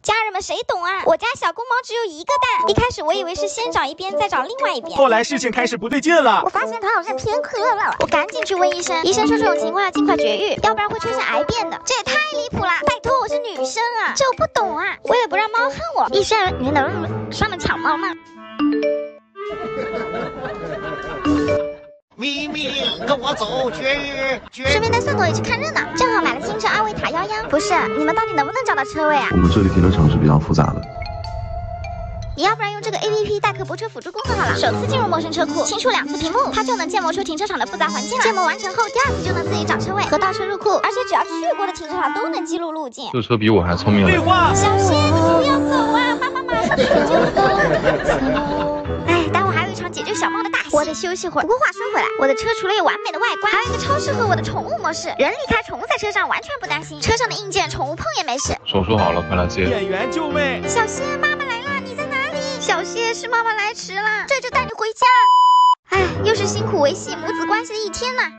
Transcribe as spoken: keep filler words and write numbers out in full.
家人们谁懂啊？我家小公猫只有一个蛋，一开始我以为是先长一边再长另外一边， 后来事情开始不对劲了。 我发现它好像偏科了，我赶紧去问医生，医生说这种情况要尽快绝育，要不然会出现癌变的。这也太离谱了！拜托，我是女生啊，这我不懂啊。为了不让猫恨我，医生，你能帮我抢猫吗？ 咪咪，跟我走，绝育！绝顺便带蒜头也去看热闹，正好买了新车阿维塔幺幺。不是，你们到底能不能找到车位啊？ 我们这里停车场是比较复杂的。 你要不然用这个 A P P 代客泊车辅助功能好了，首次进入陌生车库，轻触两次屏幕，它就能建模出停车场的复杂环境了。建模完成后，第二次就能自己找车位和倒车入库，而且只要去过的停车场都能记录路径。 这车比我还聪明了。 废话， 小谢，你不要走啊！妈妈马上就走。哎，待会还有一场解救小猫的大戏，我得休息会儿。不过话说回来，我的车除了有完美的外观，还有一个超适合我的宠物模式，人离开宠物在车上完全不担心，车上的硬件宠物碰也没事。 手术好了，快来接。 演员救命！ 小谢，妈妈来了，你在哪里？小谢，是妈妈来迟了，这就带你回家。哎，又是辛苦维系母子关系的一天呐。